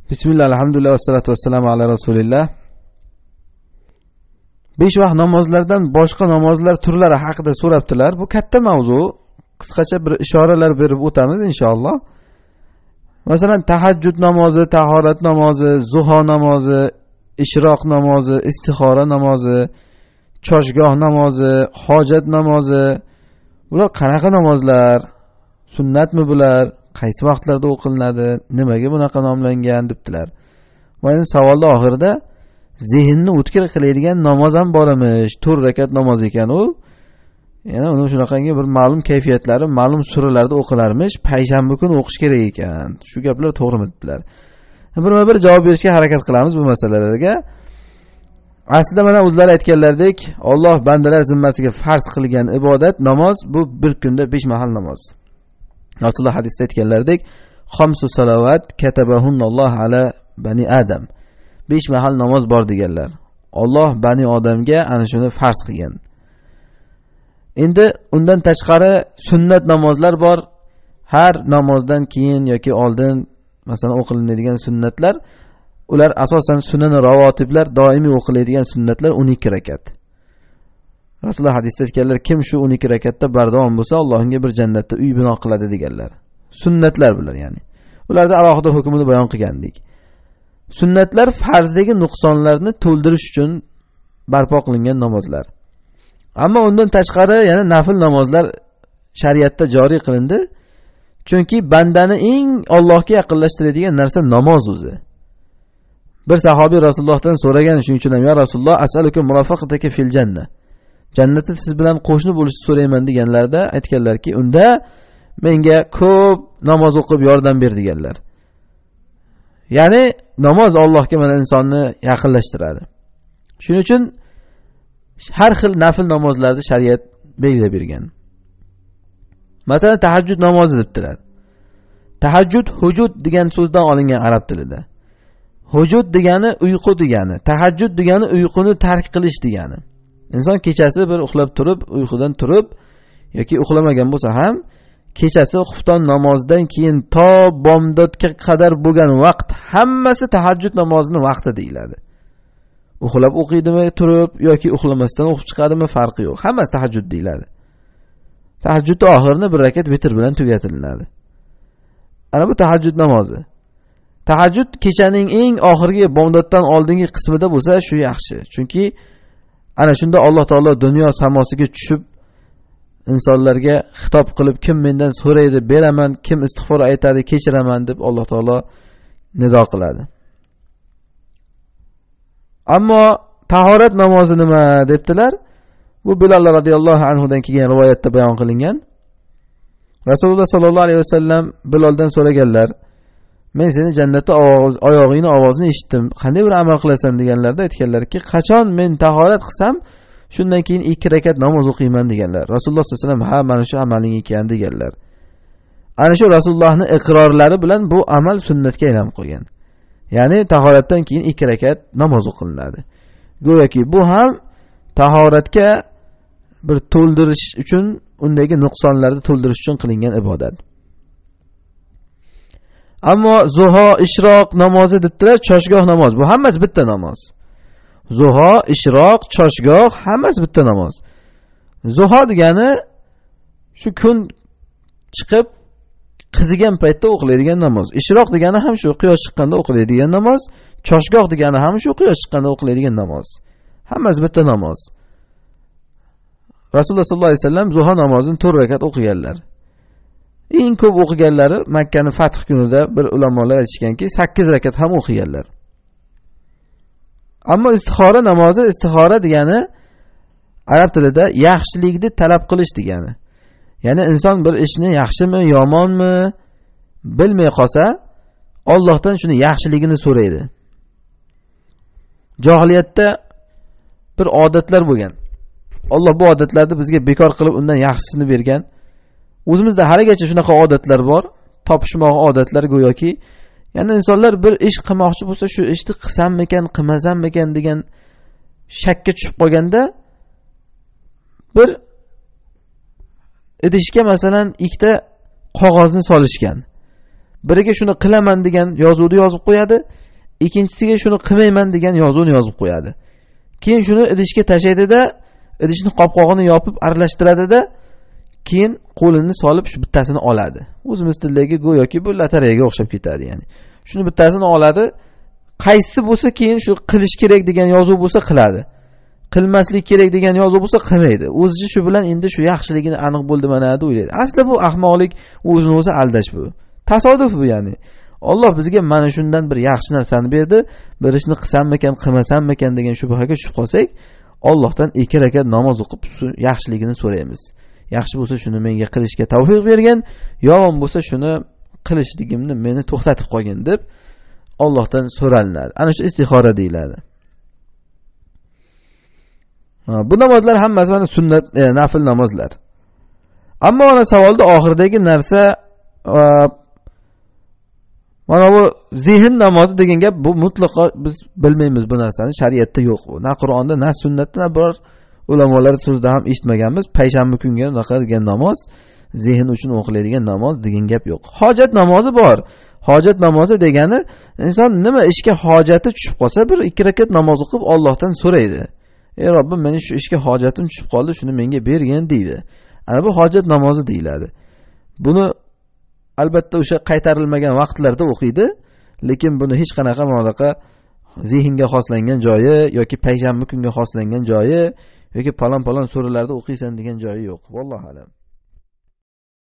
Bismillah, alhamdulillah, vassalatu vassalamu ala rasulillah. 5 vaqt namozlardan boshqa namozlar turlari haqida so'rabdilar. Bu katta mavzu. Qisqacha bir ishoralar berib o'tamiz inshaalloh. Masalan, tahajjud namozi, tahorat namozi, zuho namozi, ishroq namozi, istixora namozi, choshgoh namozi, hojat namozi. Bular qanaqa namozlar? Sunnatmi bular? Qaysi vaqtlarda o'qilinadi? Nimaga bunaqa nomlangan debdilar. Mana savolda oxirida zehnni o'tkir qiladigan namoz ham bor emish. 4 rakat namoz ekan u. Yana uni shunaqangi bir ma'lum kayfiyatlari, ma'lum suralarda o'qilarmish. Payshanba kuni o'qish kerak ekan. Shu gaplar to'g'rimi debdilar. Bir javob berishga harakat qilamiz bu masalalarga. Aslida mana o'zlari aytganlaridek, Alloh bandalar zimmasiga farz qilgan ibodat namoz bu bir kunda 5 mahal namoz. Rasululloh hadisda aytganlaridek, "Xamsu salovat katabahunalloh ala bani Adam." 5 mahal namoz bor deganlar. Alloh bani odamga ana shuni farz qilgan. Endi undan tashqari sunnat namozlar bor. Har namozdan keyin yoki oldin masalan o'qilinadigan sunnatlar, ular asosan sunan ravotiblar, doimiy o'qiladigan sunnatlar 12 rakat. Rasululloh hadisda aytganlar, kim shu 12 rakatda bardavom bo'lsa, Allohga bir jannatda uy bino qiladi deganlar. Sunnatlar bular ya'ni. Ularda alohida hukmini bayon qilgandik. Sunnatlar farzdagi nuqsonlarni to'ldirish uchun barpo qilingan namozlar. Ammo undan tashqari yana nafil namozlar shariatda joriy qilindi. Chunki bandani eng Allohga yaqinlashtiradigan narsa namoz o'zi. Bir sahobiy Rasulullohdan so'ragan, shuning uchun ham ya Rasululloh, as'aluka murafaqataka fil janna. Jannatda siz bilan qo'shni bo'lishni so'rayman deganlarda aytganlarki, unda menga ko'p namoz o'qib yordam ber deganlar. Ya'ni namoz Allohga mana insonni yaqinlashtiradi. Shuning uchun har xil nafil namozlarni shariat belgilab bergan. Masalan, tahajjud namozi debdilar. Tahajjud hujud degan so'zdan olingan arab tilida. Hujud degani uyqu degani, tahajjud degani uyquni tark qilish degani. Inson kechasi bir uxlab turib, uyqudan turib yoki uxlamagan bo'lsa ham kechasi xufton namozidan keyin to bomdodga qadar bo'lgan vaqt hammasi tahajjud namozining vaqti deyiladi. Uxlab o'qiydimi turib yoki uxlamasdan o'qib chiqadimi farqi yo'q. Hammasi tahajjud deyiladi. Tahajjudning oxirini bir rakat vitr bilan tugatilinadi. Ana bu tahajjud namozi. Tahajjud kechaning eng oxirgi bomdoddan oldingi qismida bo'lsa shu yaxshi. Chunki ana shunda Alloh taolo dunyo samosiga tushib insonlarga xitob qilib, kim mendan so'raydi, beraman, kim istig'for aytadi, kechiraman deb Alloh taolo nido qiladi. Ammo tahorat namozi nima debdilar? Bu Bilal radhiyallohu anhu dan kelgan rivoyatda bayon qilingan. Rasululloh sallallohu alayhi vasallam Bilaldan so'raganlar, men seni jannatda oyog'ingning ovozini eshitdim. Qanday bir amal qilasan deganlarda aytganlarki, qachon men tahorat qilsam, shundan keyin 2 rakat namoz o'qiyman deganlar. Rasululloh sollallohu alayhi vasallam ha mana shu amaling ekan deganlar. Ana shu Rasulullohning iqrorlari bilan bu amal sunnatga aylanib qolgan. Ya'ni tahoratdan keyin 2 rakat namoz o'qilinadi. Go'yoki bu ham tahoratga bir to'ldirish uchun, undagi nuqsonlarni to'ldirish uchun qilingan ibodat. Ammo zuho, ishroq namozi debdilar, choshgoh namoz. Bu hammasi bitta namoz. Zuho, ishroq, choshgoh hammasi bitta namoz. Zuho degani shu kun chiqib qizigan paytda o'qiladigan namoz. Ishroq degani ham shu quyosh chiqqanda o'qiladigan namoz. Choshgoh degani ham shu quyosh chiqqanda o'qiladigan namoz. Hammasi bitta namoz. Rasululloh sollallohu alayhi vasallam zuho namozini 4 rakat o'qiganlar. Eng ko'p o'qiganlari Makkaning fath kunida bir ulamolar aytishganki 8 rakat ham o'qiganlar. Ammo istixora namozi, istixora degani arab tilida yaxshilikni talab qilish degani. Ya'ni inson bir ishni yaxshimi, yomonmi bilmay qolsa, Allohdan shuni yaxshiligini so'raydi. Jahiliyatda bir odatlar bo'lgan. Alloh bu odatlarni bizga bekor qilib undan yaxshisini bergan. O'zimizda haligacha shunaqa odatlar bor, topishmoq odatlar go'yoki, ya'ni insonlar bir ish qilmoqchi bo'lsa, shu ishni qilsammikan, qilmasammikan degan shakka tushib qolganda bir idishga masalan ikkita qog'ozni solishgan. Biriga shuni qilaman degan yozuvni yozib qo'yadi, ikkinchisiga shuni qilmayman degan yozuvni yozib qo'yadi. Keyin shuni idishga tashlaydida, idishni qopqog'ini yopib aralashtiradida, keyin qo'lini solib shu bittasini oladi. O'zimiz tildagi go'yoki bu lotereyaga o'xshab ketadi, ya'ni. Shuni bittasini oladi, qaysi bo'lsa keyin shu qilish kerak degan yozuv bo'lsa qiladi. Qilmaslik kerak degan yozuv bo'lsa qilmaydi. O'zi shu bilan endi shu yaxshiligini aniq bo'ldi mana deb o'ylaydi. Aslida bu ahmoqlik, o'zini o'zi aldash bu. Tasodif bu, ya'ni. Alloh bizga mana shundan bir yaxshi narsani berdi. Bir ishni qilsammikan, qilmasammikan degan shubhaga tushib qolsak, Allohdan 2 rakat namoz o'qib yaxshiligini so'raymiz. Yaxshi bo'lsa shuni menga qilishga tavfiq bergan, yomon bo'lsa shuni qilishligimni meni to'xtatib qolgin deb Allohdan so'ralinadi. Ana shu istixora deyiladi. Bu namozlar hammasi mana sunnat, nafil namozlar. Ammo mana savolda oxiridagi narsa mana bu zehn namozi degan gap, bu mutlaqo biz bilmaymiz bu narsani, shariatda yo'q bu. Na Qur'onda, na sunnatda, na biror ulamolar so'zida ham eshitmaganmiz. Payshanba kunga unaqa degan namoz, zehn uchun o'qiladigan namoz degan gap yo'q. Hojat namozi bor. Hojat namozi degani inson nima ishga hojati tushib qolsa, bir 2 rakat namoz o'qib Allohdan so'raydi. Ey Robbim, meni shu ishga hojatim tushib qoldi, shuni menga bergin deydi. Ana bu hojat namozi deyiladi. Buni albatta o'sha qaytarilmagan vaqtlarda o'qiydi, lekin buni hech qanaqa modaqa zehnga xoslangan joyi yoki payshanba kunga xoslangan joyi yoki palon-palon suralarda o'qiysan degan joyi yo'q. Vallohu alam.